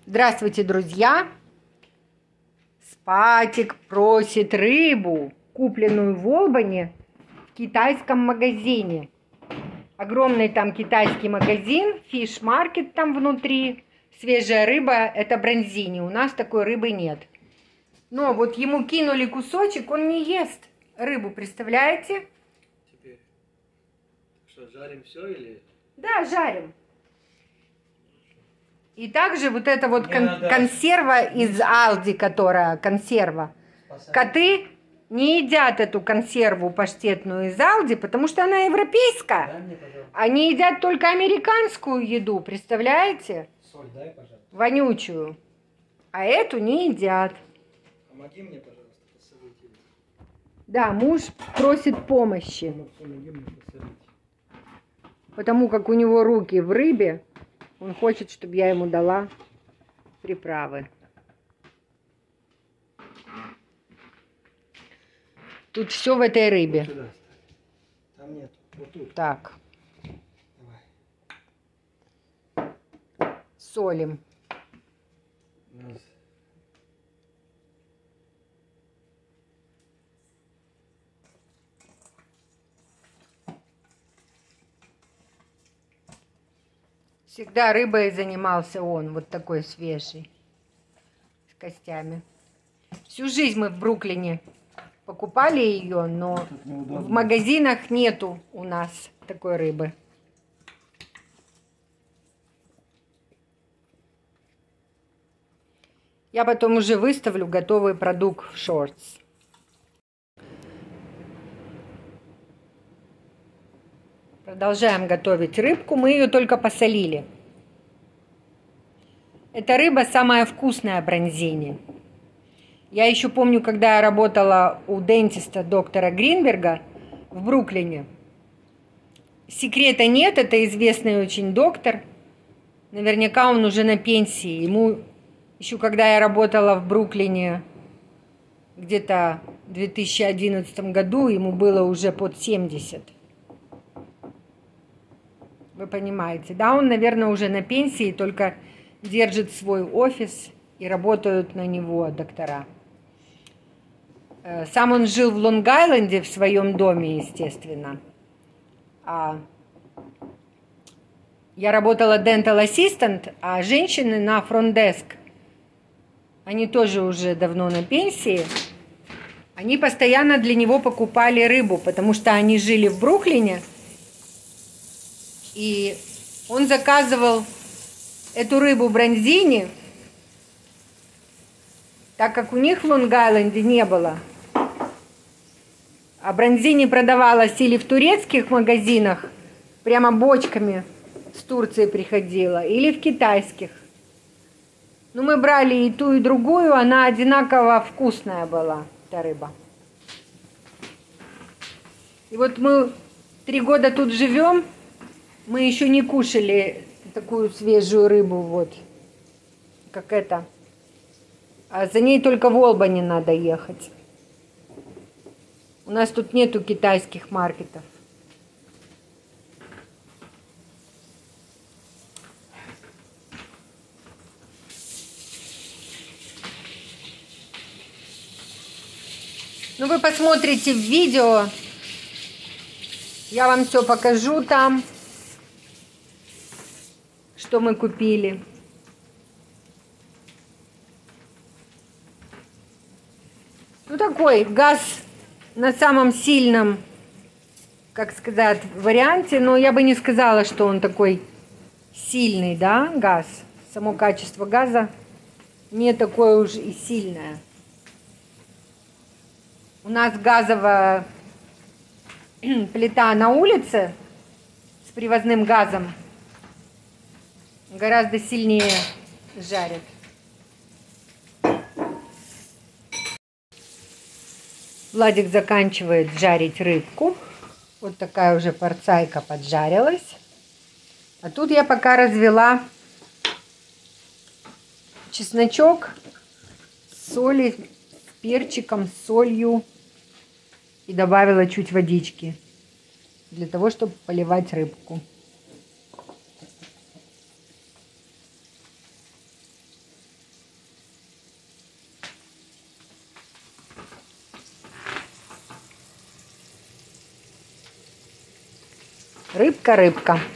Здравствуйте, друзья! Спатик просит рыбу, купленную в Олбани в китайском магазине. Огромный там китайский магазин, Fish Market там внутри. Свежая рыба – это бронзини, у нас такой рыбы нет. Но вот ему кинули кусочек, он не ест рыбу, представляете? Теперь что, жарим все или? Да, жарим. И также вот эта вот консерва из Алди, которая консерва. Коты не едят эту консерву паштетную из Алди, потому что она европейская. Они едят только американскую еду, представляете? Соль дай, пожалуйста. Вонючую. А эту не едят. Помоги мне, пожалуйста, посолить его. Да, муж просит помощи. Помоги мне посолить. Потому как у него руки в рыбе, он хочет, чтобы я ему дала приправы. Тут все в этой рыбе. Вот сюда ставь. Там нет. Вот тут. Так, Давай. солим. Раз. Всегда рыбой занимался он, вот такой свежий, с костями. Всю жизнь мы в Бруклине покупали ее, но в магазинах нету у нас такой рыбы. Я потом уже выставлю готовый продукт в шортс. Продолжаем готовить рыбку. Мы ее только посолили. Эта рыба самая вкусная бронзини. Я еще помню, когда я работала у дентиста доктора Гринберга в Бруклине. Секрета нет, это известный очень доктор. Наверняка он уже на пенсии. Ему еще когда я работала в Бруклине где-то в 2011 году, ему было уже под 70. Вы понимаете, да, он, наверное, уже на пенсии, только держит свой офис и работают на него доктора. Сам он жил в Лонг-Айленде в своем доме, естественно. Я работала dental assistant, а женщины на фронт-деск, они тоже уже давно на пенсии. Они постоянно для него покупали рыбу, потому что они жили в Бруклине. И он заказывал эту рыбу бронзини, так как у них в Лонг-Айленде не было. А бронзини продавалась или в турецких магазинах, прямо бочками с Турции приходила, или в китайских. Но мы брали и ту, и другую, она одинаково вкусная была, эта рыба. И вот мы 3 года тут живем. Мы еще не кушали такую свежую рыбу, вот, как эта. А за ней только в Олбани надо ехать. У нас тут нету китайских маркетов. Ну, вы посмотрите в видео. Я вам все покажу там, что мы купили. Ну, такой газ на самом сильном, как сказать, варианте, но я бы не сказала, что он такой сильный, да, газ. Само качество газа не такое уж и сильное. У нас газовая плита на улице с привозным газом гораздо сильнее жарит. Владик заканчивает жарить рыбку. Вот такая уже порцайка поджарилась. А тут я пока развела чесночок с солью, с перчиком, с солью и добавила чуть водички для того, чтобы поливать рыбку. Рыбка, рыбка.